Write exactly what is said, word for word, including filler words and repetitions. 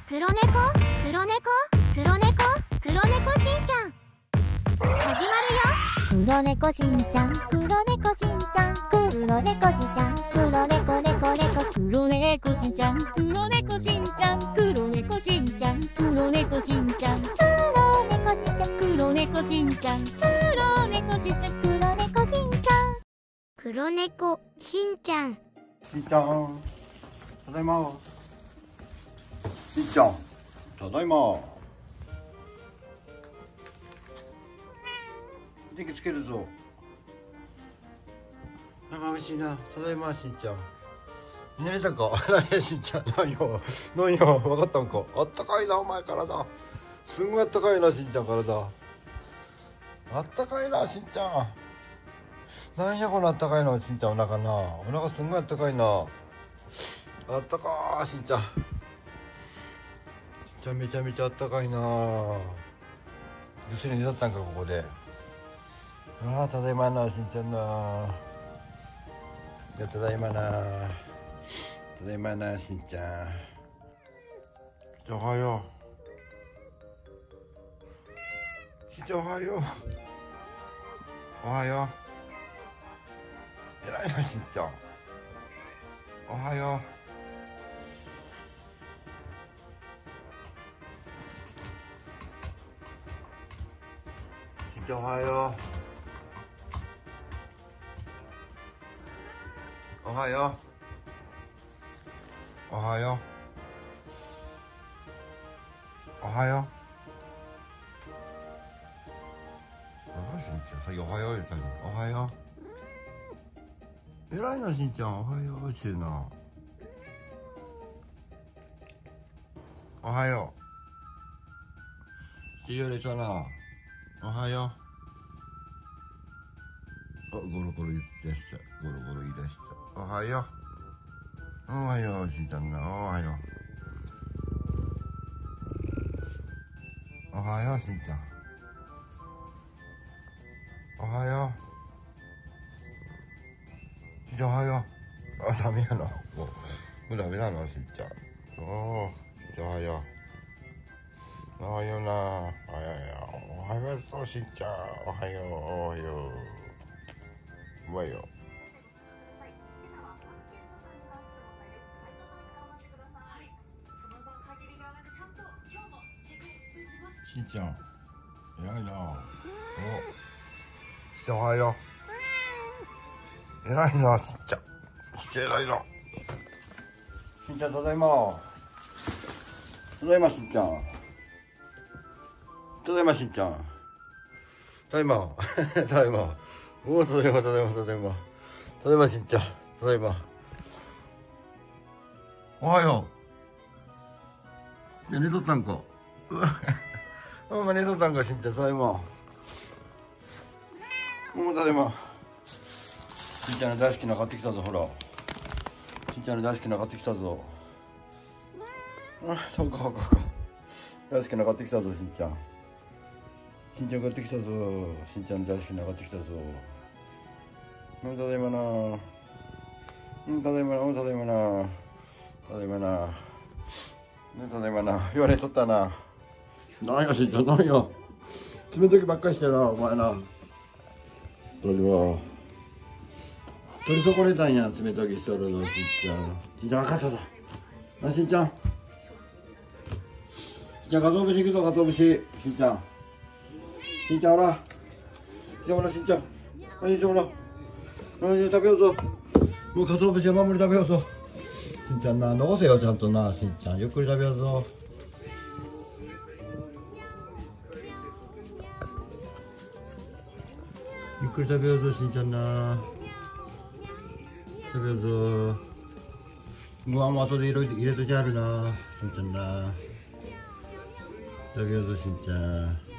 黒猫黒猫黒猫黒猫しんちゃん始まるよ。黒猫しんちゃん黒猫しんちゃん黒猫しんちゃん黒猫猫猫黒猫しんちゃん黒猫しんちゃん黒猫しんちゃん黒猫しんちゃん黒猫しんちゃん黒猫しんちゃん黒猫しんちゃん黒猫しんちゃん黒猫しんちゃんしんちゃんただいま。しんちゃんただいま。電気つけるぞ。あ、まぶしいな。ただいましんちゃん。寝れたか。しんちゃん何よ何よ分かったんか。あったかいなお前体。すごいあったかいなしんちゃん体。あったかいなしんちゃん。なんやこのあったかいのしんちゃんお腹な。お腹すんごいあったかいな。あったかーしんちゃん。しんちゃんめちゃめちゃあったかいな。ぐっすり寝だったんかここで。ああただいまなしんちゃんな。いやただいまな。ただいまなしんちゃん。じゃおはよう。しんちゃんおはよう。おはよう。えらいなしんちゃん。おはよう。しんちゃんおはよう。おはよう。おはよう。おはよう。あ、しんちゃんさっきおはよう言ったのに。おはよう。えらいなしんちゃんおはようって言うな。おはよう。して言われたな。おはよう。あ、ゴロゴロ言い出した。ゴロゴロ言い出した。おはよう。おはようしんちゃんな。おはよう。おはようしんちゃん。おはよう。しんちゃんおはよう。あ、ダメやな。もう、もうダメなのしんちゃん。おお、しんちゃんおはよう。おはような。おはよう。おはようしんちゃん。おはよう。おはよう。おはよう。しんちゃん、偉いな。お、しんちゃんおはよう。偉いな、しんちゃん。しんちゃん偉いな。しんちゃんただいま。ただいましんちゃん。ただいましんちゃん。ただいま。ただいま。おお、ただいま、ただいま、ただいま。ただいましんちゃん。ただいま。おはよう。寝とったんか。うわ。お前寝とったんかしんちゃん。ただいま。もうただいま。しんちゃんの大好きな買ってきたぞほら。しんちゃんの大好きな買ってきたぞ。あ、そうかそうかそうか。大好きな買ってきたぞしんちゃん。しんちゃん買ってきたぞ。しんちゃんの大好きな買ってきたぞ。もうただいまな。うんただいまな。うんただいまな。ただいまな。ねただいまな。言われとったな。なんやしんちゃんなんや。冷たきばっかりしてなお前な。鳥は。取り損ねたんや、冷たきしとるの、しんちゃん。しんちゃん、分かったぞ。な、しんちゃん。しんちゃん、かつお節行くぞ、かつお節。しんちゃん。しんちゃん、ほら。しんちゃん、ほら、しんちゃん。はい、しんちゃん、ほら。はい、食べようぞ。もうかつお節は守り食べようぞ。しんちゃんな、残せよ、ちゃんとな、しんちゃん。ゆっくり食べようぞ。ゆっくり食べようぞ、しんちゃんな。食べようぞ。ご飯も後で入れといてあるな。しんちゃんな。食べようぞ、しんちゃん。